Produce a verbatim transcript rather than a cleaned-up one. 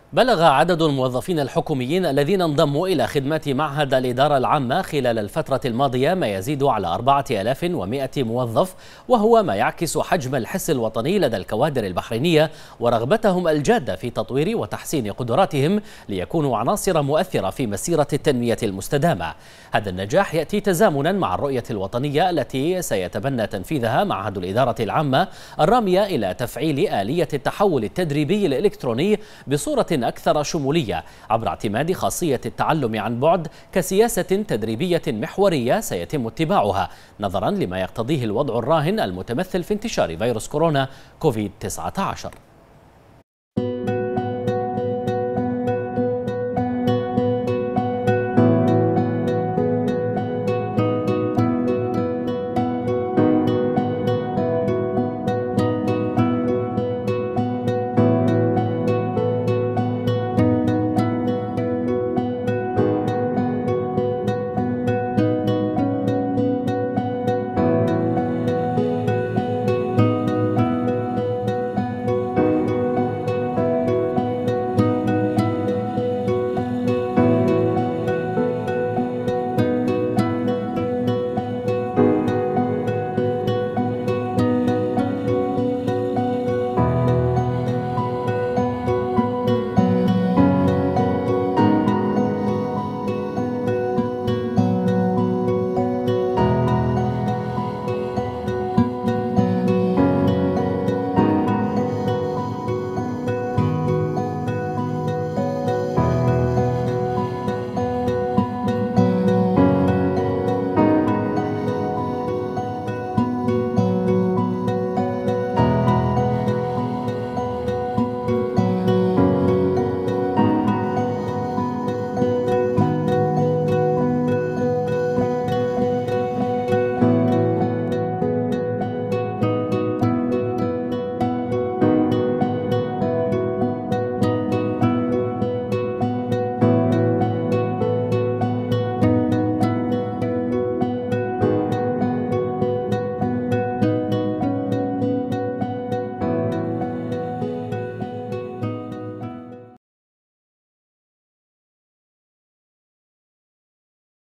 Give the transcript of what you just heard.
بلغ عدد الموظفين الحكوميين الذين انضموا إلى خدمات معهد الإدارة العامة خلال الفترة الماضية ما يزيد على أربعة آلاف ومئة موظف، وهو ما يعكس حجم الحس الوطني لدى الكوادر البحرينية ورغبتهم الجادة في تطوير وتحسين قدراتهم ليكونوا عناصر مؤثرة في مسيرة التنمية المستدامة. هذا النجاح يأتي تزامنا مع الرؤية الوطنية التي سيتبنى تنفيذها معهد الإدارة العامة الرامية إلى تفعيل آلية التحول التدريبي الإلكتروني بصورة أكثر شمولية عبر اعتماد خاصية التعلم عن بعد كسياسة تدريبية محورية سيتم اتباعها نظرا لما يقتضيه الوضع الراهن المتمثل في انتشار فيروس كورونا كوفيد تسعة عشر.